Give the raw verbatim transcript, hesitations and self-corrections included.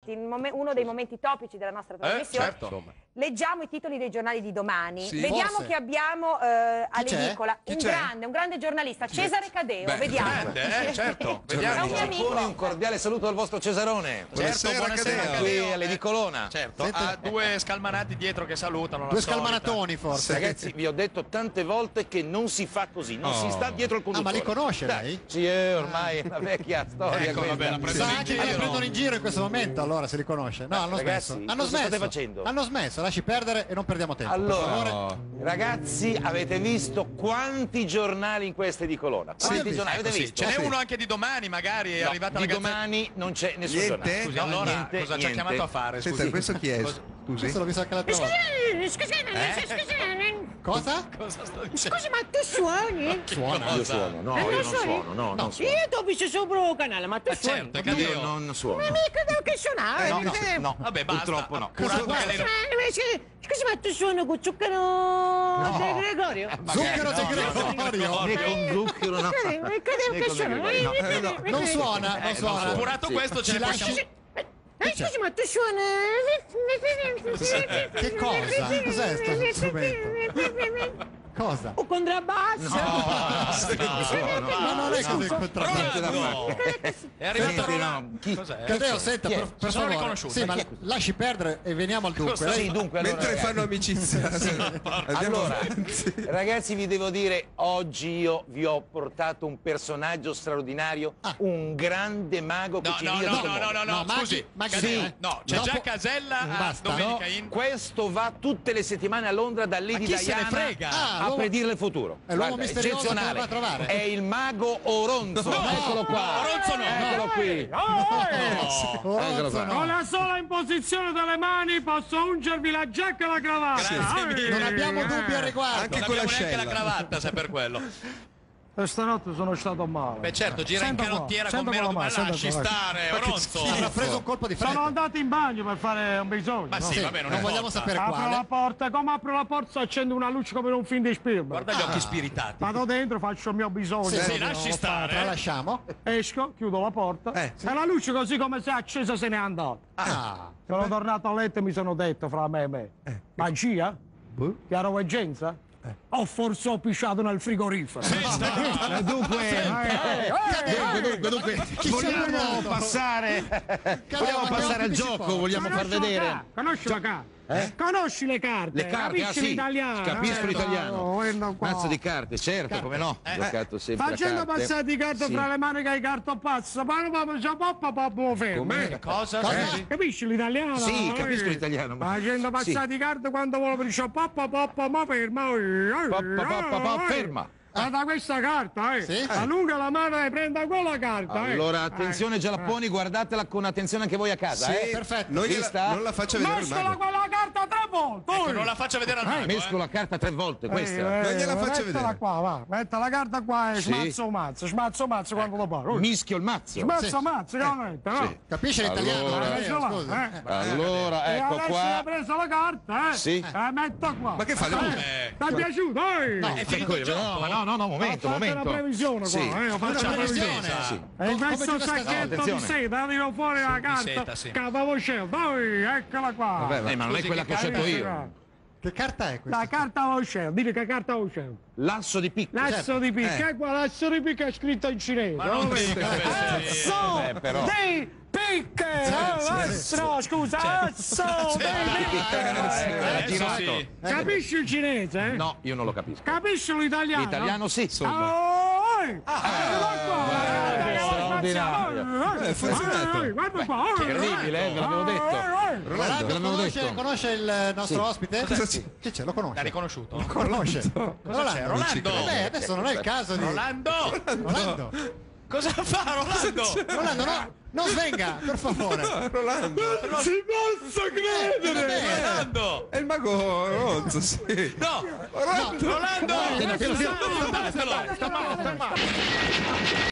momenti, uno dei momenti topici della nostra trasmissione. Eh, certo. Leggiamo i titoli dei giornali di domani. Sì, Vediamo forse. che abbiamo eh, all'edicola un c'è? grande, un grande giornalista, Cesare Cadeo. Beh, Vediamo. grande, eh, certo. È Vediamo. un mio amico. Un cordiale saluto al vostro Cesarone. Buonasera, Certo, buonasera, Cadeo. Cadeo. Qui all'edicolona. Certo, Senta- ha due scalmanati dietro che salutano. la Due solita. scalmanatoni forse. Ragazzi, vi ho detto tante volte che non si fa così, non si sta dietro il Ah, conduttore. ma li conosce Dai, lei? Sì, eh, ormai è una vecchia storia Ecco, questa. vabbè, la prendo Sa in che giro. li prendono in giro in questo momento, allora se li conosce. No, hanno Ragazzi, smesso. Hanno cosa smesso. state facendo? Hanno smesso, lasci perdere e non perdiamo tempo. per favore. Allora, ragazzi, avete visto quanti giornali in questa edicolona? Quanti visto. giornali Ecco, avete sì, visto? ce n'è Sì. uno anche di domani, magari è No, arrivata di la gazzetta. domani non c'è nessun Niente? giornale. Scusi, No, allora niente, cosa ci ha niente. chiamato a fare? Senta, Scusi. questo chi è? Cosa- Scusi? Questo l'ho visto anche l'altra volta. Cosa? Cosa sto dicendo? Scusi, ma tu suoni? Suona. Io suono, no, Eh, io non non suoni? suono, no, non suono. Io ti ho visto sopra il canale, ma tu Ma suoni? certo, è Io Cadeo. non suono. Ma mica devo che suonare. Eh, no, eh, no, Vabbè, basta. purtroppo no. Curato Cosa che le- eh, scusi, scusi, ma tu suoni con zucchero di Gregorio? Zucchero di no, Gregorio. Né con zucchero, no. Che devo Né che con suona? Gregorio, no. Eh, No, non suona, non Eh, suona. Curato questo ce Ci ne lasci- possiamo... Eh, scusi, ma tu suoni? Che cosa? Cos'è sto strumento? Cosa? O contrabbasso? Ma non è così il contrabbasso. Rolando! È arrivato Senti, Rolando. no, chi- Cos'è? Cadeo, senta, Chi è? per, Si per sono favore. riconosciuti. Sì, ma Chi è? lasci perdere e veniamo al dunque. Lei- Sì, dunque, allora, Mentre ragazzi, fanno amicizia. Andiamo Allora, avanti. ragazzi, vi devo dire, oggi io vi ho portato un personaggio straordinario, un grande mago che No, ci no, guida no, tutto il no, no, mondo. no, No, no, Maghi- scusi. Maghi- Cadeo, sì. no, c'è Dopo- già Casella a Basta. domenica No, in... questo va tutte le settimane a Londra da Lady chi se ne Diana frega? Ah, a l'uomo- predire il futuro. È l'uomo Guarda, misterioso che eccezionale. va a trovare. È il mago Oronzo. No, Eccolo qua. no, Oronzo no. Eccolo qui. Oh, Eccolo qua. no. Con la sola imposizione delle mani posso ungervi la giacca e la cravatta. Grazie mille. Non abbiamo dubbi al riguardo. Anche Non con abbiamo neanche l'ascella. la cravatta, se per quello. E stanotte sono stato male. Beh, certo, gira Senta in qua, canottiera con senta meno di qua, ma senta lasci qua. stare, Oronzo. Avrà preso un colpo di Sono freddo. andato in bagno per fare un bisogno. Ma no? sì, Sì, vabbè, non, non è vogliamo volta. sapere Apro quale. la porta, come apro la porta accendo una luce come in un film di Spielberg. Guarda gli occhi spiritati. Vado dentro, faccio il mio bisogno. Sì, Sì, proprio, lasci lo stare. Tralasciamo. faccio. Esco, chiudo la porta Eh, e la luce così come se è accesa se n'è andata. Ah. Sono tornato a letto e mi sono detto fra me e me. Magia? Chiaroveggenza? O forse ho pisciato nel frigorifero? Eh, Dunque, dunque, dunque, dunque, vogliamo passare, vogliamo passare al gioco, vogliamo far Conosci la vedere. carta? Conosci la carta? Eh? Conosci le carte? Le carte, Capisci ah sì, l'italiano? capisco Eh, l'italiano. no, guarda qua. Mazzo di carte, certo, come no. Ho giocato sempre a Facendo carte. passare di carte Sì. fra le mani che hai cartopazzo, ma non papà, già papà, papà, lo fermo. Com'era? eh. Cosa? Cosa? Scusi? Capisci l'italiano? Sì, Eh. capisco l'italiano, ma- Facendo passare sì. di carte quando vuole per il papà, papà, ma ferma. eh, eh, Papà, papà, papà, eh. ferma. Guarda questa carta, eh. Sì. Allunga la mano e prenda quella carta, eh. Allora, attenzione Gialapponi, guardatela con attenzione anche voi a casa, Sì, eh. perfetto. Non, gliela- Vista? non la faccia vedere il Mescola mago. quella carta tre volte. Ecco, eh. non la faccia vedere al mago, Mesco eh. la carta tre volte, questa. Eh, Non gliela eh, faccia mettila vedere. qua, va. Metta la carta qua e Sì. smazzo mazzo, smazzo mazzo quando lo parlo. Mischio il mazzo. Smazzo Sì. mazzo, che lo mette, no? Sì. Capisce l'italiano? Allora. Cadeo, Mettila là, scusi. eh. Allora, E ecco adesso hai qua. preso la carta, eh? Sì. E metto qua. Ma che fa? Eh, Eh. Ti è piaciuto, eh? No, È finito il No, gioco. ma no, no, no, momento, Ho fatto momento. una previsione qua, Sì. eh? Ho fatto Una una previsione. previsione. Sì. E in Come questo gioca sta- sacchetto di attenzione. seta tiro fuori la carta seta, sì. che avevo scelto. Poi, eccola qua. Eh, ma non è Scusi, quella che che ho scelto Capisci, io. qua? Che carta è questa? La carta avevo scelto, dite che carta avevo scelto. L'asso di picco. L'asso di picca, Eh. eh. qua l'asso di picca è scritto in cinese. Ma non lo vedi? dica fesserie. Asso Eh, però. di picche! Ah, asso, no, scusa, asso di picche! Era Adesso girato. sì. Capisci il cinese? Eh? No, io non lo capisco. Capisci l'italiano? L'italiano sì, insomma. Oh, eh. Guarda qua, eh, straordinario. Eh, è funzionato. Eh, eh, Guarda qua. eh, Incredibile, eh, ve l'avevo detto. eh, eh. Ve Rolando, l'avevo conosce, detto. conosce il nostro ospite? Cosa c'è? Che c'è? Lo L'ha conosce? riconosciuto? Lo conosce? Cosa c'è? Rolando! Beh, adesso non è il caso di... Rolando! Rolando! Cosa fa Rolando? Rolando, no! Non svenga, per favore! Rolando. Non si possa credere! Rolando! È il mago Ronzo, sì. No! Rolando. Rolando! Tieni, tieni, tieni. Statelo!